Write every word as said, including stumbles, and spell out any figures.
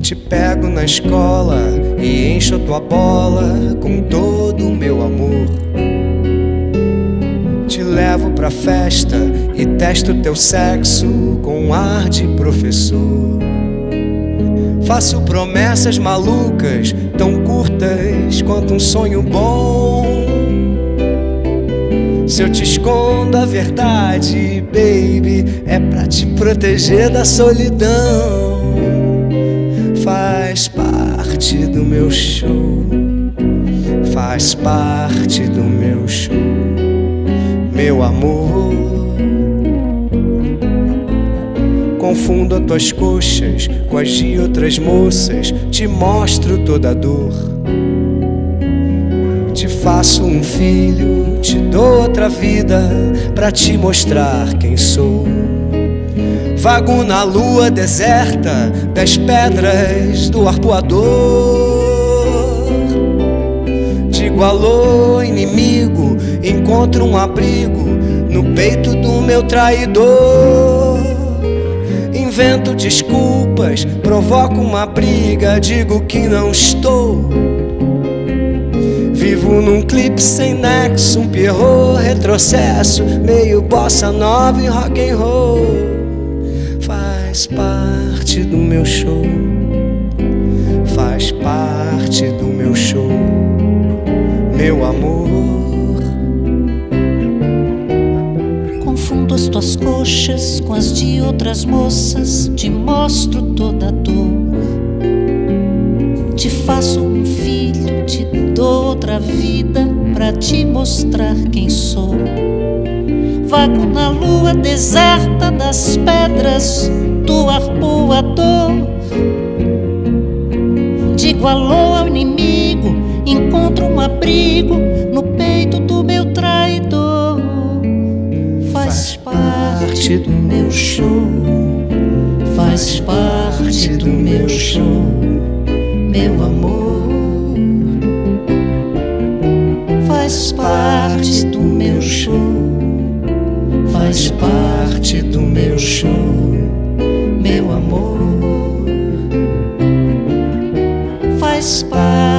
Te pego na escola e encho tua bola com todo o meu amor. Te levo pra festa e testo teu sexo com ar de professor. Faço promessas malucas, tão curtas quanto um sonho bom. Se eu te escondo a verdade, baby, é pra te proteger da solidão. Faz parte do meu show, faz parte do meu show, meu amor. Confundo as tuas coxas com as de outras moças, te mostro toda a dor. Te faço um filho, te dou outra vida pra te mostrar quem sou. Vago na lua deserta das pedras do arpoador. Digo alô, inimigo, encontro um abrigo no peito do meu traidor. Invento desculpas, provoco uma briga, digo que não estou. Vivo num clipe sem nexo, um pierrot, retrocesso, meio bossa nova e rock and roll. Faz parte do meu show, faz parte do meu show, meu amor. Confundo as tuas coxas com as de outras moças, te mostro toda a dor. Te faço um filho, te dou outra vida pra te mostrar quem sou. Vago na lua deserta das pedras do arpoador. Digo alô ao inimigo, encontro um abrigo no peito do meu traidor. Faz parte do meu show, faz parte do meu show, meu amor. Faz parte do meu show, faz parte do meu show, meu amor. Faz parte